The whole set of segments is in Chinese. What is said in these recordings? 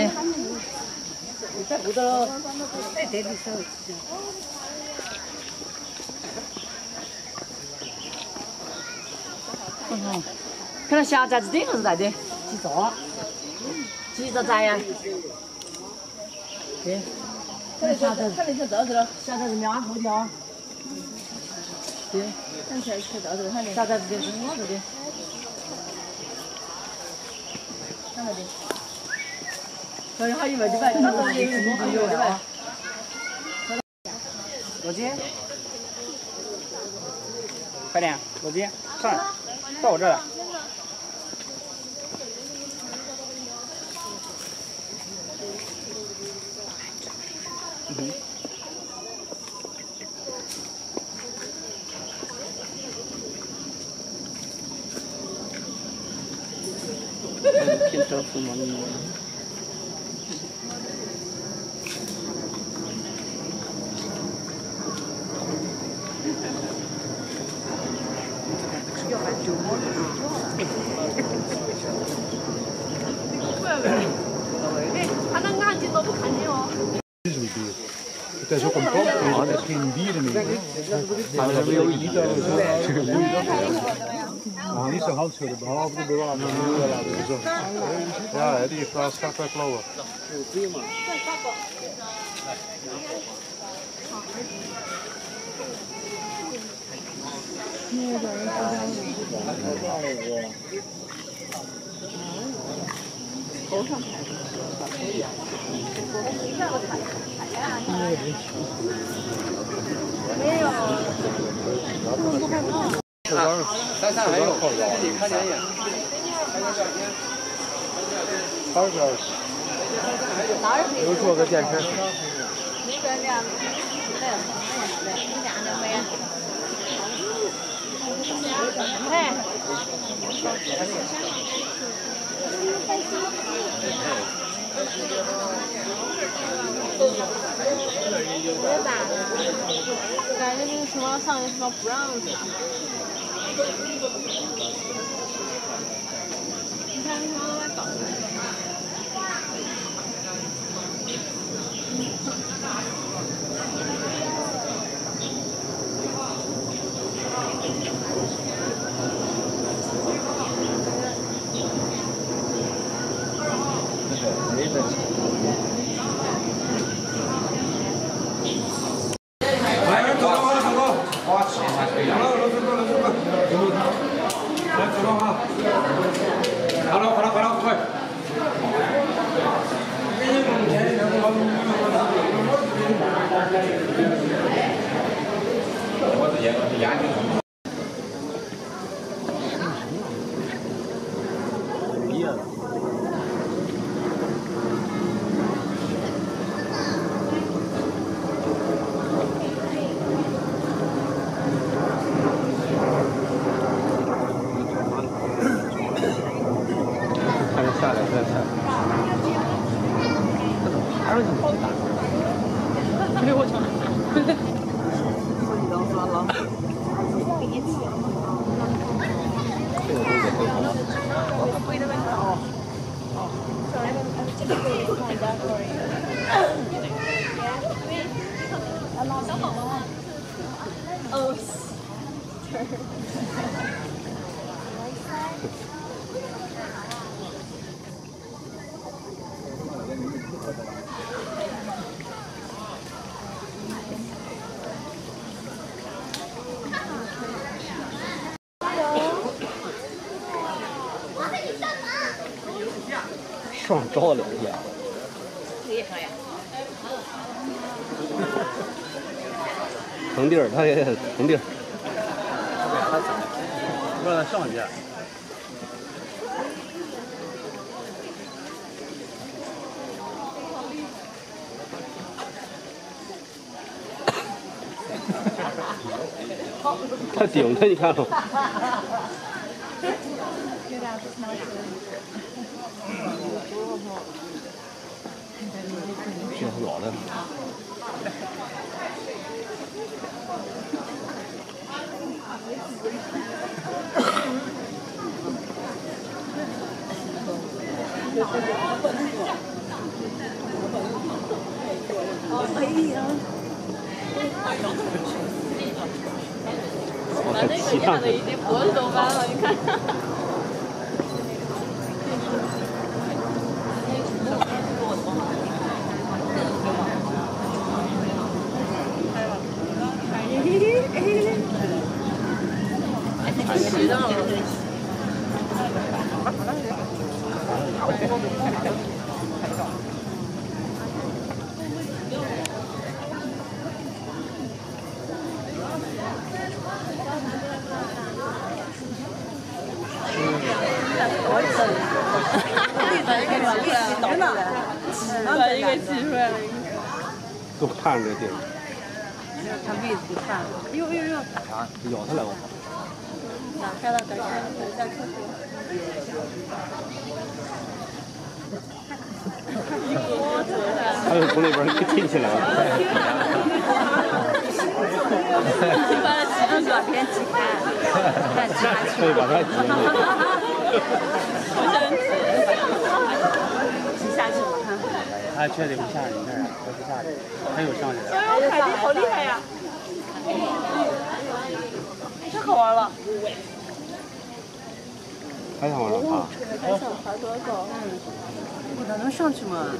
在屋头，在这里手。哦，看到小崽子这个是啥子？鸡爪，鸡爪崽呀？对，看小崽子，看那些豆子了，小崽子苗后的哦。对，看起来吃豆子，看的。小崽子的是我这的。看到的。所以还有的吧，那个有的吧。罗姐，快点，罗姐，上来，到我这儿来。嗯。偏招什么呢？ 他那眼睛都不看见哦。 Het is ook een plant, er is geen dieren meer. Maar we hebben ook niet nou, niet zo'n handschudden, behalve de bewaker. Ja, die heeft wel straks wel klauwen. 没有。 山上还有，自己看电影。 2个，又做个电视。 那个亮，亮的没？哎。别打了，感觉那什么上面什么不让打。你看什么来搞的？ 上照了一下。腾地儿，他也腾地儿。 不让他上去。 他顶着，你看了吗？这是老的。 那个看的已经博士都班了，你看。知道了。把一个挤出来了， 都看着这地儿。 他鼻子不看了。呦呦呦！ 啊，咬它了我操！ 打开了，打开了，再看看。 他又从那边进去了。 把它挤成短片挤开，看挤下去。 对，把它挤下去。 好想挤下去了，看。 它确实不下去，你看，它不下去，它又上去了。 哎呦，海底好厉害呀！太好玩了。 还想往上爬？ 还想爬多高？ 它能上去吗？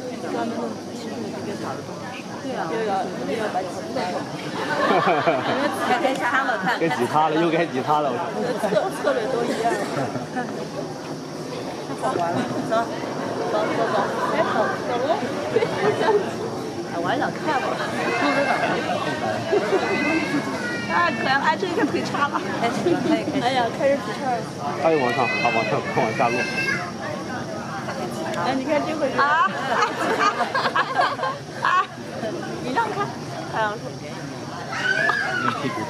对啊，又要把挤开了。该挤他了，看。 该挤他了，又该挤他了。 策略都一样。 太好玩了，走。 哎，走了。 我还想看吧，不知道。啊，可爱！哎，这个腿叉了。开始了，他也开始。 哎呀，开始劈叉了。 他又往上，往下落。 哎，你看这回啊！ 你让开，太阳说。 你屁股。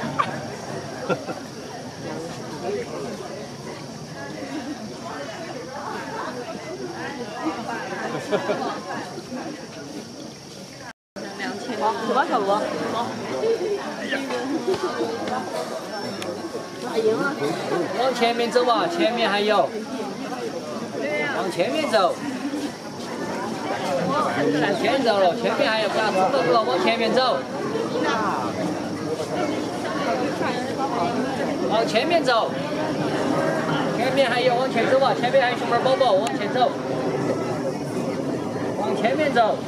走吧，小罗。赢了。 往前面走吧，前面还有。往前面走。先走了，前面还有，不要走走，往前面走。往前面走。前面还有，往前走吧，前面还有熊猫宝宝，往前走。往前面走。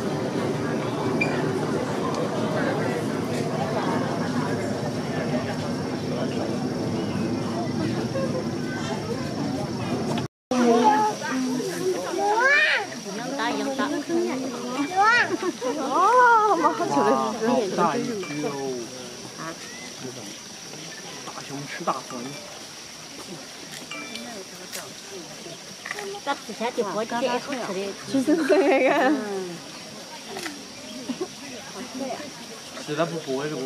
哦，妈，好巧的是。 大一只哟！啊，大熊吃大熊。 咱之前就活这也好吃的， 去吃那个。 是它不活这个。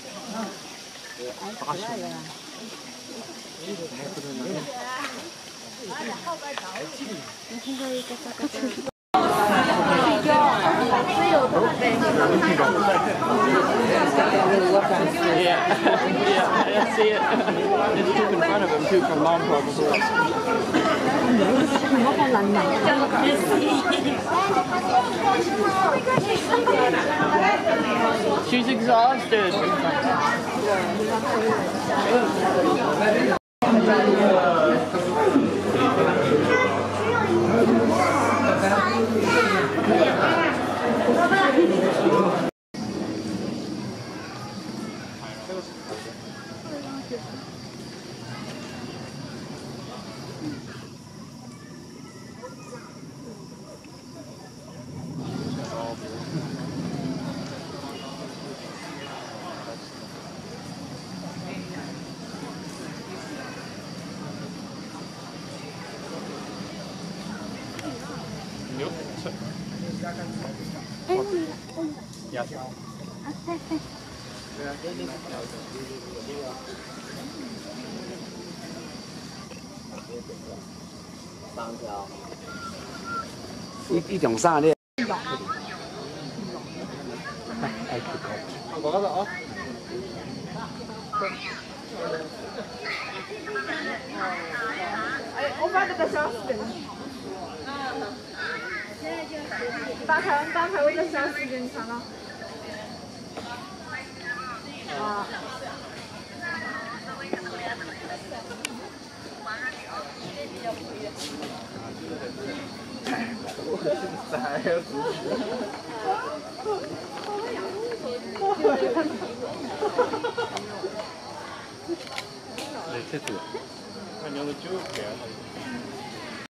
大熊。Yeah, I see it. It's too in front of him too from mom probably. She's exhausted. Yes. 一定上的。 我的啊。 哎，我把这个小视频。打开我的小视频看了。 啊。 这多。 看你要个酒干。